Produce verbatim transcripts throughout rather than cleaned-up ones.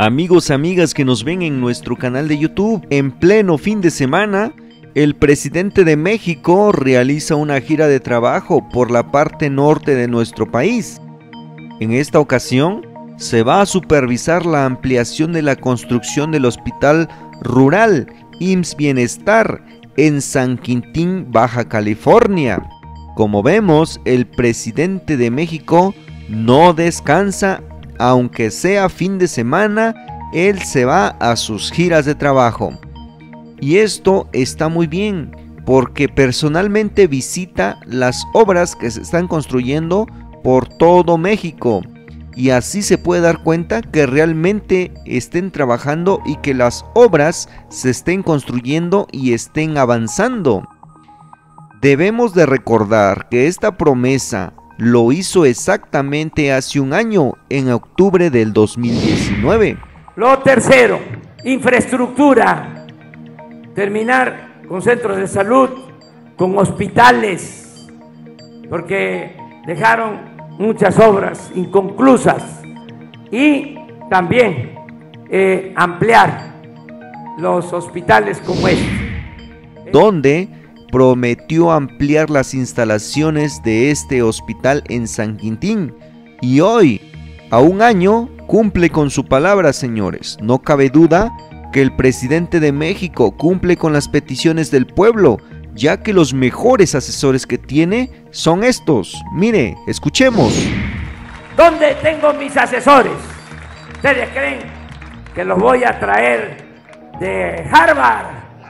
Amigos, amigas que nos ven en nuestro canal de YouTube, en pleno fin de semana, el presidente de México realiza una gira de trabajo por la parte norte de nuestro país. En esta ocasión, se va a supervisar la ampliación de la construcción del Hospital Rural I M S S Bienestar en San Quintín, Baja California. Como vemos, el presidente de México no descansa. Aunque sea fin de semana, él se va a sus giras de trabajo. Y esto está muy bien, porque personalmente visita las obras que se están construyendo por todo México. Y así se puede dar cuenta que realmente estén trabajando y que las obras se estén construyendo y estén avanzando. Debemos de recordar que esta promesa lo hizo exactamente hace un año, en octubre del dos mil diecinueve. Lo tercero, infraestructura. Terminar con centros de salud, con hospitales, porque dejaron muchas obras inconclusas. Y también eh, ampliar los hospitales como este. Donde prometió ampliar las instalaciones de este hospital en San Quintín, y hoy, a un año, cumple con su palabra, señores. No cabe duda que el presidente de México cumple con las peticiones del pueblo, ya que los mejores asesores que tiene son estos. Mire, escuchemos. ¿Dónde tengo mis asesores? ¿Ustedes creen que los voy a traer de Harvard?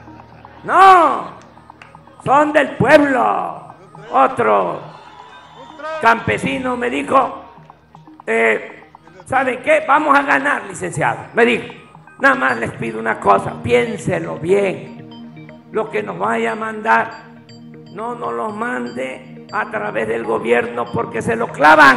No. Son del pueblo. Otro campesino me dijo, eh, ¿saben qué? Vamos a ganar, licenciado. Me dijo, nada más les pido una cosa, piénselo bien. Lo que nos vaya a mandar, no nos lo mande a través del gobierno porque se lo clavan.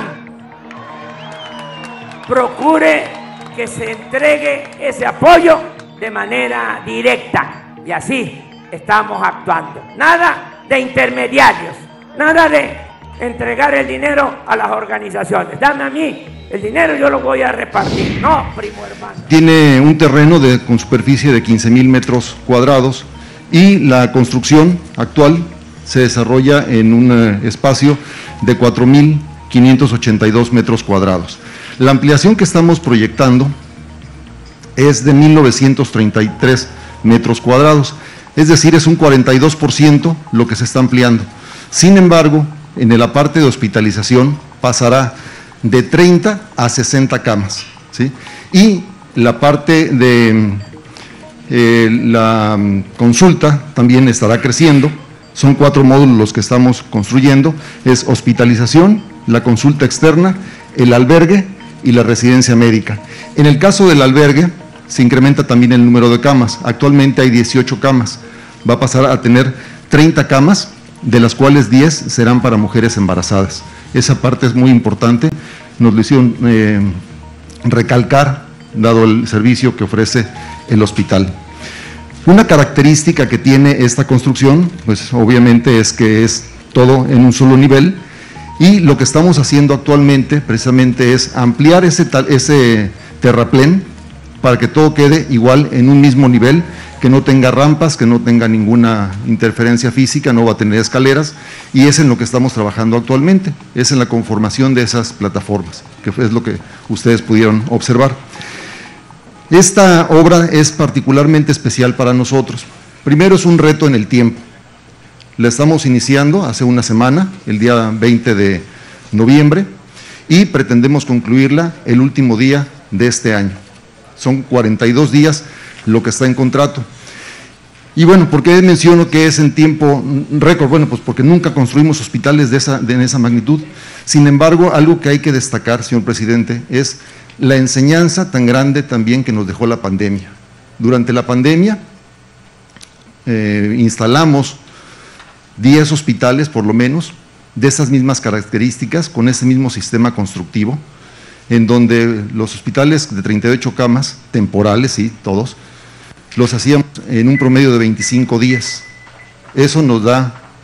Procure que se entregue ese apoyo de manera directa. Y así estamos actuando. Nada de intermediarios, nada de entregar el dinero a las organizaciones. Dame a mí el dinero, yo lo voy a repartir. No, primo hermano. Tiene un terreno de, con superficie de quince mil metros cuadrados y la construcción actual se desarrolla en un uh, espacio de cuatro mil quinientos ochenta y dos metros cuadrados. La ampliación que estamos proyectando es de mil novecientos treinta y tres metros cuadrados. Es decir, es un cuarenta y dos por ciento lo que se está ampliando. Sin embargo, en la parte de hospitalización pasará de treinta a sesenta camas, ¿sí? Y la parte de eh, la consulta también estará creciendo. Son cuatro módulos los que estamos construyendo. Es hospitalización, la consulta externa, el albergue y la residencia médica. En el caso del albergue, se incrementa también el número de camas. Actualmente hay dieciocho camas, va a pasar a tener treinta camas, de las cuales diez serán para mujeres embarazadas. Esa parte es muy importante, nos lo hicieron eh, recalcar, dado el servicio que ofrece el hospital. Una característica que tiene esta construcción, pues obviamente es que es todo en un solo nivel, y lo que estamos haciendo actualmente precisamente es ampliar ese, ese terraplén, para que todo quede igual en un mismo nivel, que no tenga rampas, que no tenga ninguna interferencia física, no va a tener escaleras, y es en lo que estamos trabajando actualmente, es en la conformación de esas plataformas, que es lo que ustedes pudieron observar. Esta obra es particularmente especial para nosotros. Primero, es un reto en el tiempo. La estamos iniciando hace una semana, el día veinte de noviembre, y pretendemos concluirla el último día de este año. Son cuarenta y dos días lo que está en contrato. Y bueno, ¿por qué menciono que es en tiempo récord? Bueno, pues porque nunca construimos hospitales de esa, de esa magnitud. Sin embargo, algo que hay que destacar, señor presidente, es la enseñanza tan grande también que nos dejó la pandemia. Durante la pandemia eh, instalamos diez hospitales, por lo menos, de esas mismas características, con ese mismo sistema constructivo, en donde los hospitales de treinta y ocho camas, temporales, sí, todos, los hacíamos en un promedio de veinticinco días. Eso nos da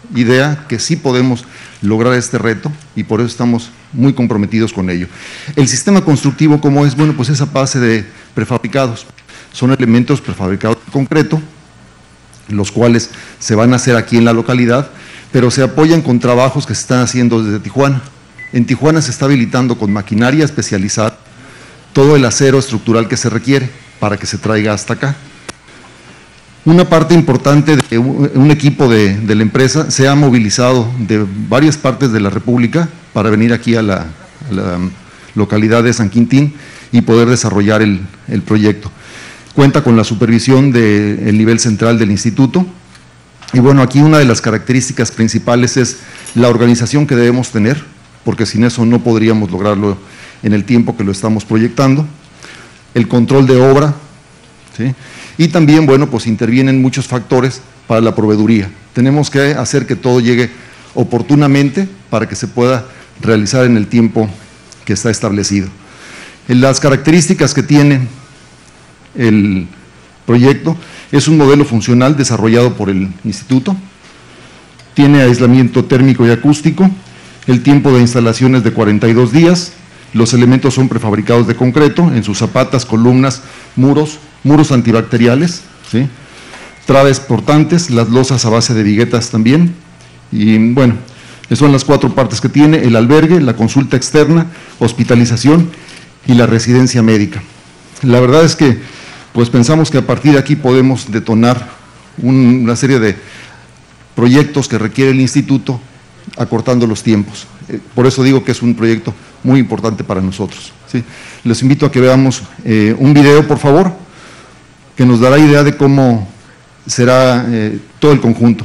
idea que sí podemos lograr este reto y por eso estamos muy comprometidos con ello. El sistema constructivo, ¿cómo es? Bueno, pues es a base de prefabricados. Son elementos prefabricados de concreto, los cuales se van a hacer aquí en la localidad, pero se apoyan con trabajos que se están haciendo desde Tijuana. En Tijuana se está habilitando con maquinaria especializada todo el acero estructural que se requiere para que se traiga hasta acá. Una parte importante de un equipo de, de la empresa se ha movilizado de varias partes de la República para venir aquí a la, a la localidad de San Quintín y poder desarrollar el, el proyecto. Cuenta con la supervisión del nivel central del instituto. Y bueno, aquí una de las características principales es la organización que debemos tener, porque sin eso no podríamos lograrlo en el tiempo que lo estamos proyectando. El control de obra, ¿sí? Y también, bueno, pues intervienen muchos factores para la proveeduría. Tenemos que hacer que todo llegue oportunamente para que se pueda realizar en el tiempo que está establecido. En las características que tiene el proyecto, es un modelo funcional desarrollado por el instituto, tiene aislamiento térmico y acústico, el tiempo de instalación es de cuarenta y dos días, los elementos son prefabricados de concreto, en sus zapatas, columnas, muros, muros antibacteriales, ¿sí? Traves portantes, las losas a base de viguetas también, y bueno, esas son las cuatro partes que tiene: el albergue, la consulta externa, hospitalización y la residencia médica. La verdad es que pues pensamos que a partir de aquí podemos detonar un, una serie de proyectos que requiere el instituto, acortando los tiempos. Eh, por eso digo que es un proyecto muy importante para nosotros, ¿sí? Les invito a que veamos eh, un video, por favor, que nos dará idea de cómo será eh, todo el conjunto.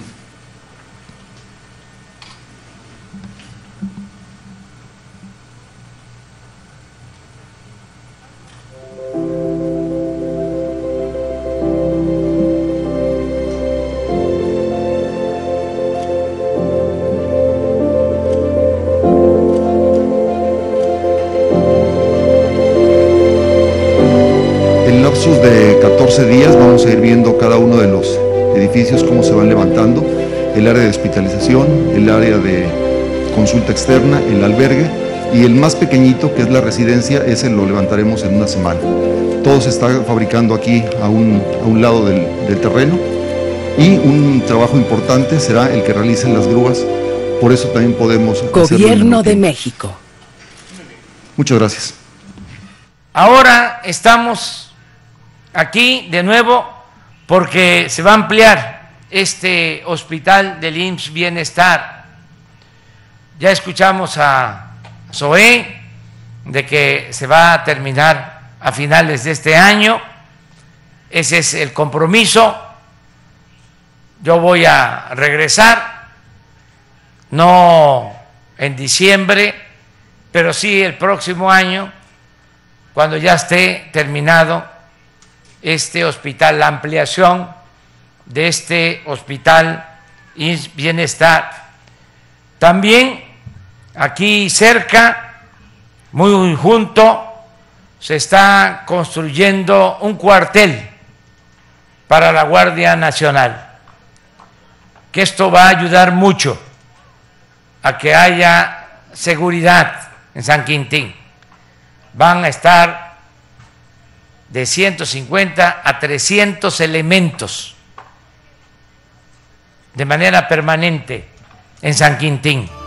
De catorce días vamos a ir viendo cada uno de los edificios cómo se van levantando, el área de hospitalización, el área de consulta externa, el albergue, y el más pequeñito, que es la residencia, ese lo levantaremos en una semana. Todo se está fabricando aquí a un, a un lado del, del terreno, y un trabajo importante será el que realicen las grúas, por eso también podemos… Gobierno de México. Muchas gracias. Ahora estamos aquí de nuevo porque se va a ampliar este hospital del I M S S Bienestar. Ya escuchamos a Zoé de que se va a terminar a finales de este año. Ese es el compromiso. Yo voy a regresar, no en diciembre, pero sí el próximo año, cuando ya esté terminado este hospital, la ampliación de este hospital I M S S Bienestar. También aquí cerca, muy junto, se está construyendo un cuartel para la Guardia Nacional, que esto va a ayudar mucho a que haya seguridad en San Quintín. Van a estar de ciento cincuenta a trescientos elementos de manera permanente en San Quintín.